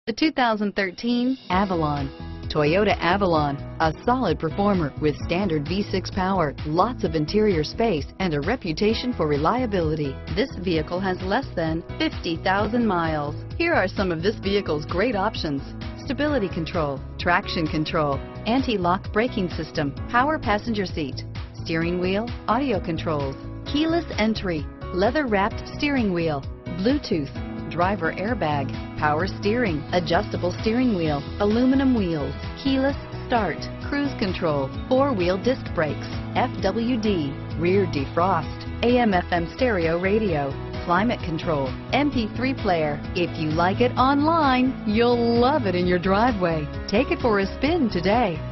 The 2013 Avalon. Toyota Avalon, a solid performer with standard V6 power, lots of interior space, and a reputation for reliability. This vehicle has less than 50,000 miles. Here are some of this vehicle's great options: stability control, traction control, anti-lock braking system, power passenger seat, steering wheel audio controls, keyless entry, leather-wrapped steering wheel, Bluetooth, driver airbag, power steering, adjustable steering wheel, aluminum wheels, keyless start, cruise control, four-wheel disc brakes, FWD, rear defrost, AM/FM stereo radio, climate control, MP3 player. If you like it online, you'll love it in your driveway. Take it for a spin today.